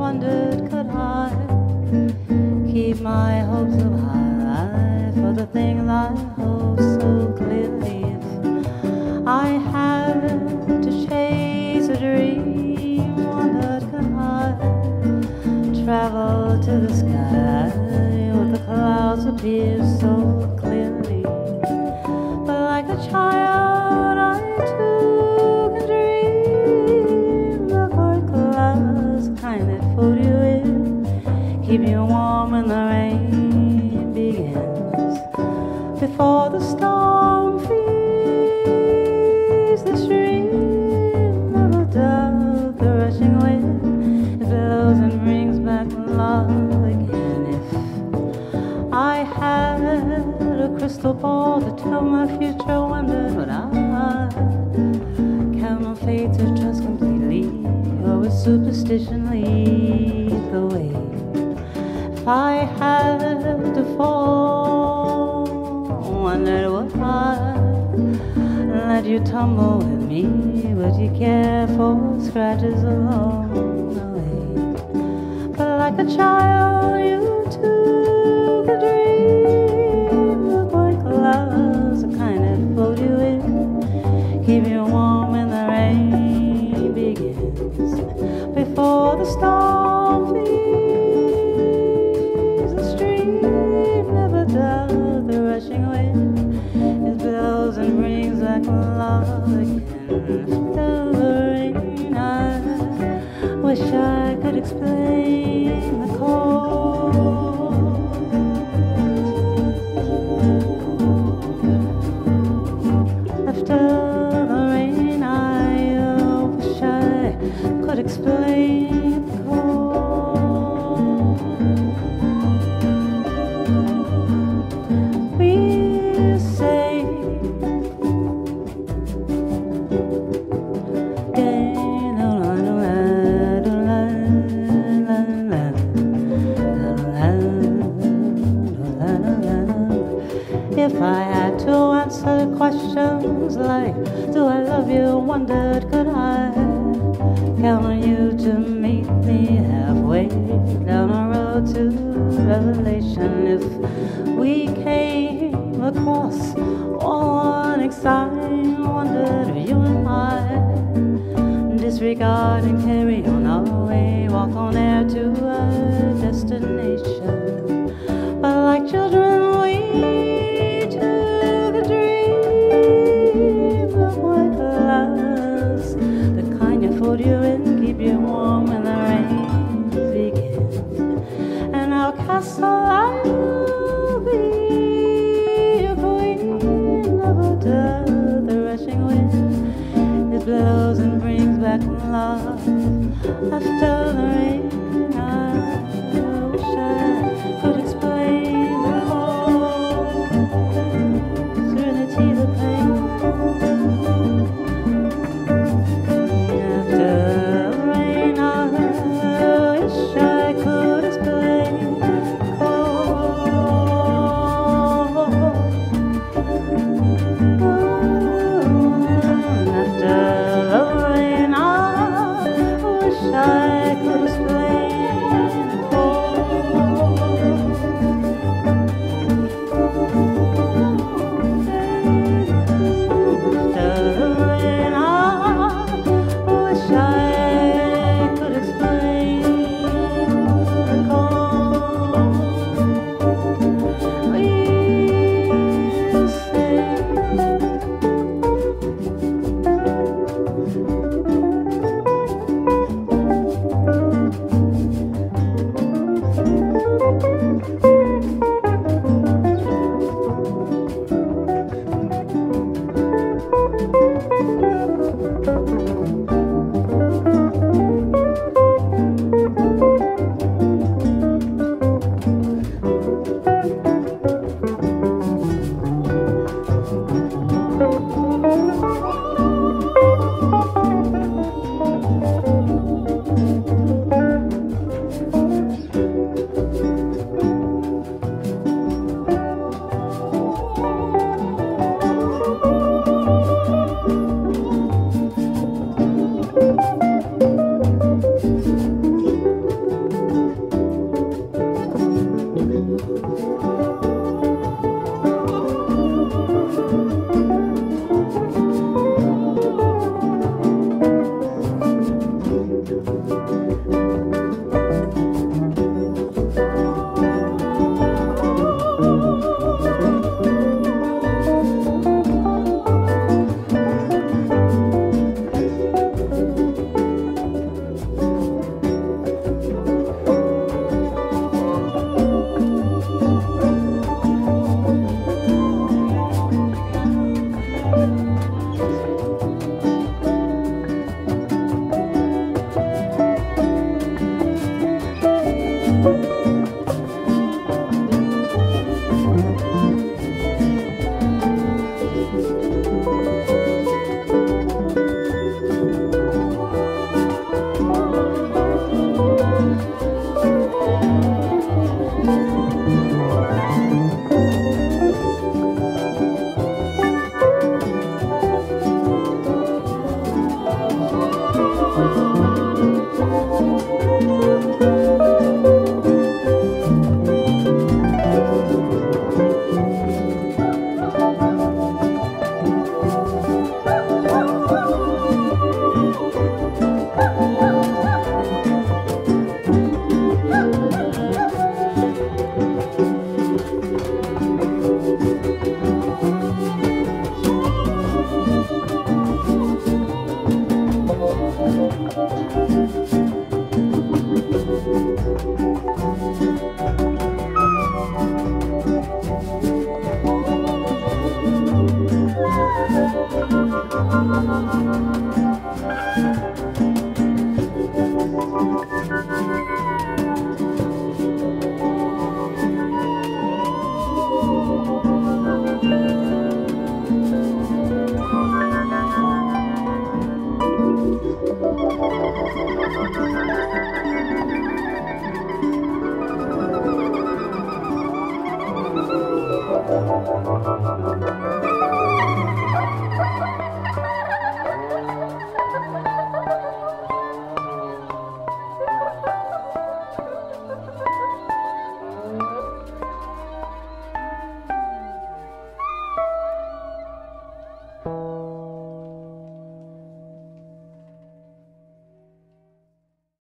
wondered, could I keep my hopes up high for the things I hold so clearly? If I had to chase a dream, wondered, could I travel to the sky where the clouds appear so clearly? But like a child, I too can dream of white clouds, the kind that fold you in, keep you warm when the rain begins. Before the storm frees the stream of a dove, the rushing wind, it blows and brings back love again. If I had a crystal ball to tell my future, wondered would I count on faith to trust completely, or would superstition lead the way? If I had to fall, wondered would I let you tumble with me? Would you care for scratches along the way? But like a child, you too could dream of white clouds, the kind that fold you in, keep you warm when the rain begins. Before the storm flees, the stream never does, the rushing wind, it blows and brings back love again. After the rain, I wish I could explain the cause. After the rain, I wish I could explain the cause. We say if I had to answer questions like, do I love you, wondered could I count on you to meet me halfway down a road to revelation? If we came across one sign, wondered you and I disregard and carry on our way, walk on air to a destination. But like children, we took a dream of white clouds, the kind that fold you in, keep you warm when the rain begins. And our castle I will be, your queen of a dove, the rushing wind, it blows and brings back love. After the rain, I wish I could explain the cause, serenity, the pain. After the rain, I wish I could explain the cause. After the rain, I wish I could explain.